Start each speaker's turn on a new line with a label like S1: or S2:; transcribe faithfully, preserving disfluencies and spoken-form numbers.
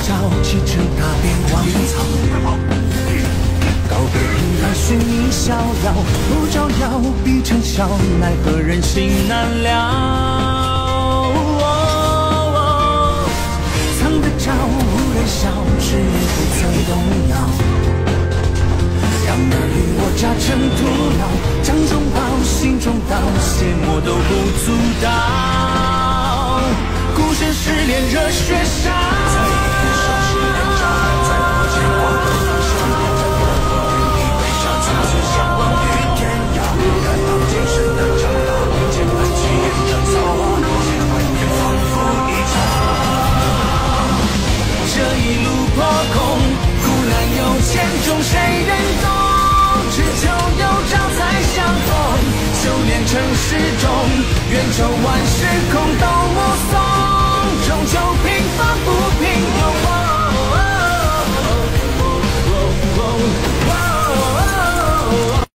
S1: 朝气成大变荒草。告别平凡，寻觅逍遥，不招摇，必成笑，奈何人心难料。藏得着，无人笑，只愿不曾动摇。让儿与我扎成徒劳，掌中宝，心中刀，邪魔都不阻挡。孤身失恋热血烧，在一手是两掌，在我肩光的方向，在我我与你微笑，此去相忘于天涯。看到今生的长老，剑盘起眼的草花，千万年仿佛一场。这一路破空，苦难有千种，谁人懂？只求有朝再相逢，修炼成始终，愿愁万